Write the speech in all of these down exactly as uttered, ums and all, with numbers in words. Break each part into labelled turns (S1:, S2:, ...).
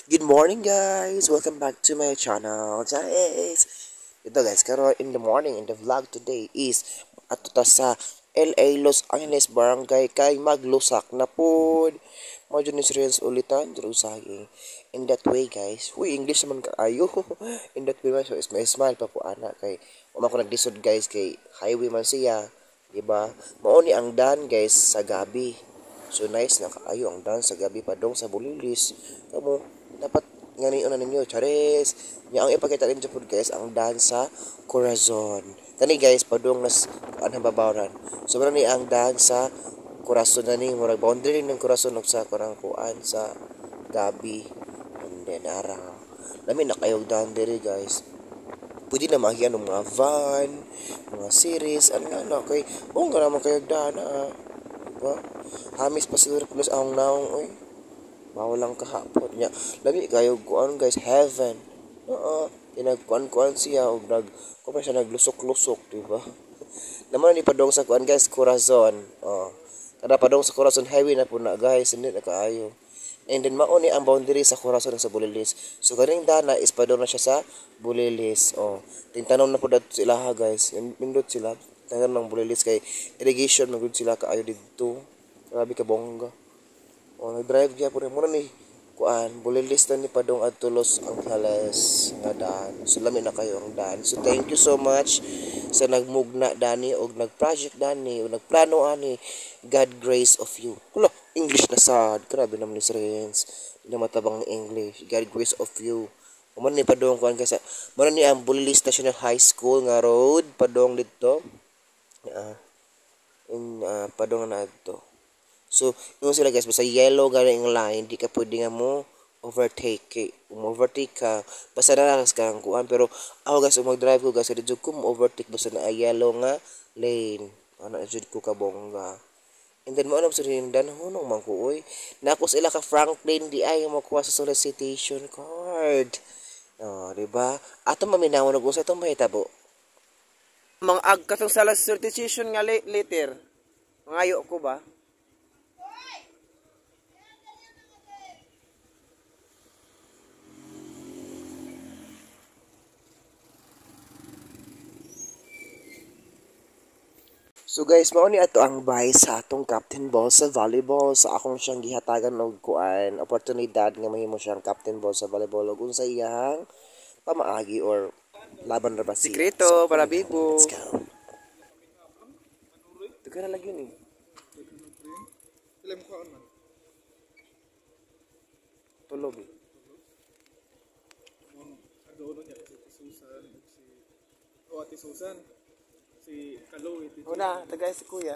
S1: Good morning guys! Welcome back to my channel guys! Ito guys, karon in the morning in the vlog today is ato ta sa L A Los Angeles Barangay kay maglusak na pod. Mo jud ni serious ulitan jud usagi. In that way guys, we English naman kaayo. In that way man so is may smile pa po ana kay wala ko naglisod guys kay highway man siya, di ba? Mao ni ang dan guys sa gabi. So nice na kaayo ang dan sa gabi pa dong sa Bulilis. Kamo dapat ngani una ninyo chares nya ang ipakita ninyo po guys ang dansa Corazon kani guys padung nas ang babawaran so ni ang dansa Corazon na ni murag boundary ng Corazon ug sa kurang kuan sa gabi and then ara lami na kayo dan diri guys pwede na magian ng mga van mga series ano ano kay bongga naman kayo dana diba hamis pa siguro plus ang naong oy mawalang kahapon niya lami kayo kuan guys heaven oo pinagkuan-kuan siya og nag kung siya naglusok-lusok di ba naman ni padong sa kuan guys Corazon oh kada padong sa Corazon highway na po na guys hindi na kaayo and then mao ni ang boundary sa Corazon sa Bulilis so kaning dana is padong na siya sa Bulilis oh tintanom na po dato sila ha guys nindot sila tangan ng Bulilis kay irrigation magud sila kaayo didto grabe ka bongga. Oh, nag-drive kaya po rin. Muna ni, kuan, Bulilis na ni Padong at Tulos ang Halas nga daan. So, lami na kayo ang daan. So, thank you so much sa nagmugna dani o nag-project dani o nagplano ani. God grace of you. Kulo, English na sad. Grabe naman ni Srens. Hindi na matabang ng English. God grace of you. Muna ni Padong kuan kasi. Muna ni ang Bulilis National High School nga road. Padong dito. Uh, in, uh, Padong na ito. So, yung sila guys, basta yellow galing line, di ka pwede nga mo overtake. Eh. Um, overtake ka, basta nalakas ka ang kuhan. Pero ako guys, um, mag-drive ko guys, hindi ko mo overtake, basta na yellow nga lane. Ano, dyan ko kabongga. And then, maunang sa rin, dan, hunong man ko, uy. Naku sila ka Franklin, di ay makuha sa solicitation card. Oh, diba? Ato maminawan na gusto, itong mahitabo. Mga agkatong sa solicitation nga later, mangayo ko ba? So guys, mao ni ato ang bay sa atong captain ball sa volleyball sa akong siyang gihatagan og kuan oportunidad nga mahimo siyang captain ball sa volleyball ug unsa iyang pamaagi or laban ra ba si Sikreto para bibo. Let's go. Tugan na lagi ni. Ilang kuan man. Tulog. Adono niya si Susan si O Ate Susan. Si Kaloy. Una, tagay si Kuya.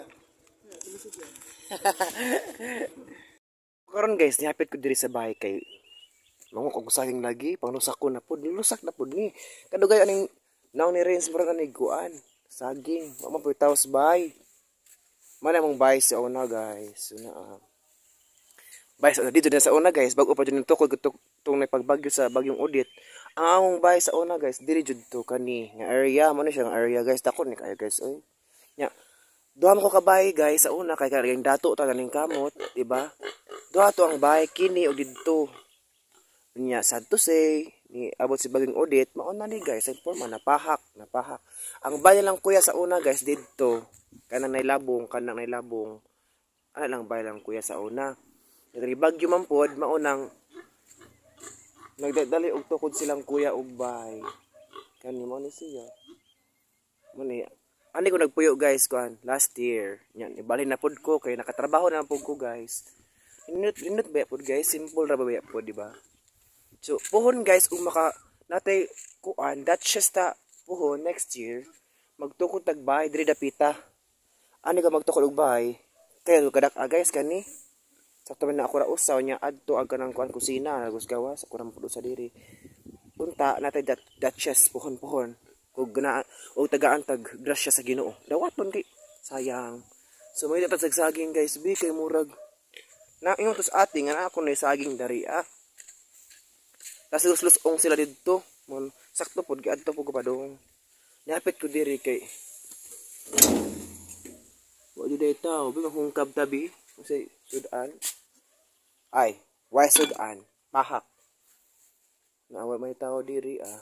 S1: Karon guys, niapit ko diri sa bahay kay mango ko saging lagi, panglusak ko na pud, nilusak na pud ni. Kadugay aning naong ni Renz mura ni kuan, saging, mama pud taos bay. Mana mong bay sa una guys, una. Uh, bay sa dito na sa una guys, bago pa jud nito ko tong pagbagyo sa bagyong Odette. Ang among bay sa una guys, diri jud to kani nga area mo na siya nga area guys, dako ni kayo guys oy. Nya. Duha mo ko kabay guys sa una kay kay dato ta ganing kamot, di ba? Duha to ang bay kini og didto. Nya sad to say ni abot si baging Odette, mao na ni guys, ay forma napahak, napahak. Ang bay lang kuya sa una guys didto, kanang nailabong, kanang nailabong. Ano lang bay lang kuya sa una. Diri bagyo man pod mao nang nagdadali og tukod silang kuya og bay. Kani mo ni siya. Mo ni ani ko nagpuyo guys kuan last year. Yan ibalhin na pod ko kay nakatrabaho na pod ko guys. Inut inut ba pod guys, simple ra ba ba pod di ba? So puhon guys ug maka natay kuan that's just ta puhon next year magtukod tag bay diri dapita. Ani ka magtukod og bay? Kay kadak ah, guys kani. Sakto man na ako ra usaw niya adto ag kanang kuan kusina nagos gawas ako ra pudo sa diri. Unta natay that that chest pohon-pohon. Kug gana og tagaan tag grasya sa Ginoo. Dawaton kay sayang. So may dapat sagsaging guys, bi kay murag. Na ingon tos ati nga ako na saging dari ah. Tas luslus-ong sila didto. Mon sakto pod giadto po ko pa dong. Napit ko diri kay. Wa jud taw, bi mahungkab tabi. Kasi sudan. Ay, why sudan? Mahak. Naawa may tao diri ah.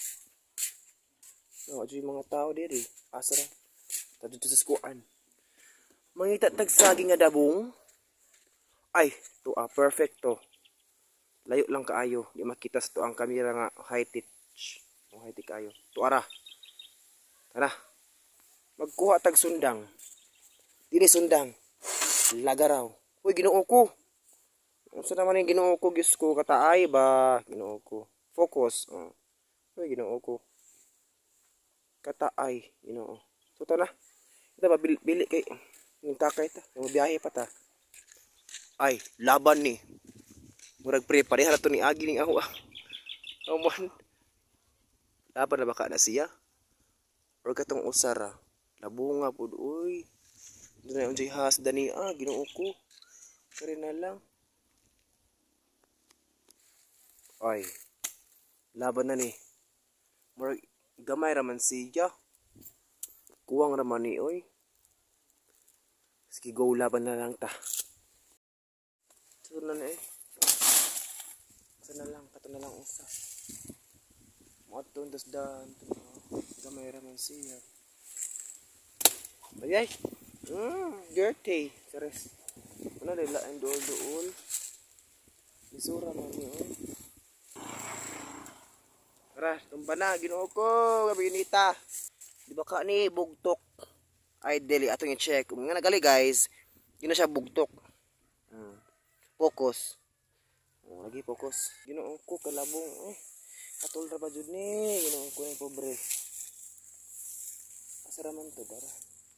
S1: Naawa dyan mga tao diri. Asa ra? Tadto sa skuan. Mangita tag saging nga dabong. Ay, to ah, perfecto. Layo lang kaayo. Di makita sa to ang kamera nga high tech. O high tech kaayo. To ara. Tara. Magkuha tag sundang. Dili sundang. Lagaraw. Uy, Ginoo ko. Unsa naman yung Ginoo ko, Diyos ko, kataay ba? Ginoo ko. Focus. Oh. Uy, Ginoo ko. Kataay, Ginoo. So, ito na. Ito ba, bili, bili kay, yung takay ta. Yung biyahe pa ta. Ay, laban ni. Murag pre, pareha na to ni Agi ni ako. Oh, man. Laban na baka na siya? Or katong usara. Labunga po, uy. Doon na yung jihas, dani, ah, Ginoo ko. Kari na lang. Ay, laban na ni. Murag gamay raman siya. Kuwang raman ni, oy. Sige, go, laban na lang ta. Ito na na eh. Ito na lang, kato na lang usa. Matong dasdan. Gamay raman siya. Ay, ay. Mmm, dirty. Sares. Ano, lilaan dool-dool. Isura man ni, oy. Tara, tumba na, Ginoo ko, kabinita. Di ba ka ni, bugtok. Ay, deli, atong i-check. Kung nga nagali, guys, yun na siya bugtok. Hmm. Focus. Oh, lagi focus. Ginoo ko, kalabong. Eh, katol ra ba dyan ni? Ginoo ko yung pobre. Asaraman to, dara.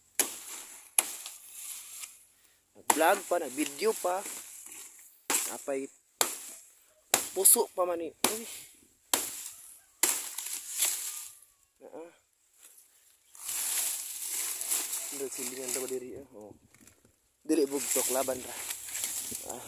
S1: Nag-vlog pa, nag-video pa. Apay, puso pa man ni. Uy. Ah. Dili silingan daw diri ah. Oh. Dili bugtok laban ra. Ah.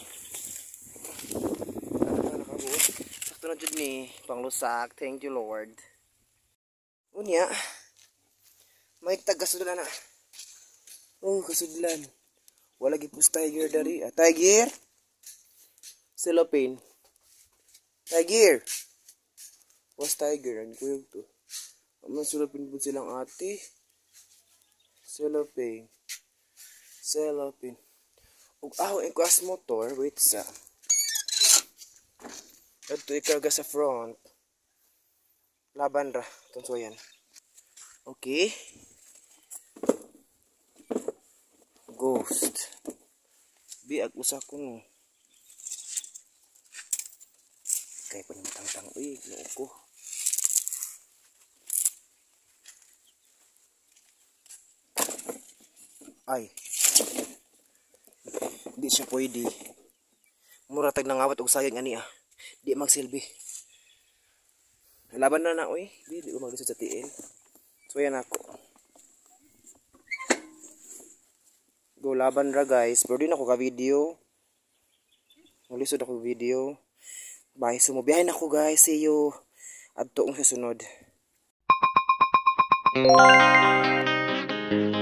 S1: Ah, nakabuot. Sakto na jud ni panglusak. Thank you Lord. Unya. May tagasudlan na. Oh, kasudlan. Wala gipus tiger dari. Ah, tiger. Cellophane. Tiger. Was tiger ang kuyog to. Aman sulapin po silang ate. Cellophane. Cellophane. Ug aho ang kuas motor. Wait sa. Ito ikarga sa front. Laban ra. Tunso yan. Okay. Ghost. Biag usa ko no. Kaya pa naman tang-tang. Uy, ginoo ko. Ay, di siya pwede. Muratag nang awat og sayang ani ah. Di magsilbi. Laban na na oy. Di di ko maglisod sa tiil. So yan ako. Go laban ra guys. Pero di na ako ka video. Maglisod ako video. Bye. Sumubiyahin ako guys. See you. Adto kong sa sunod.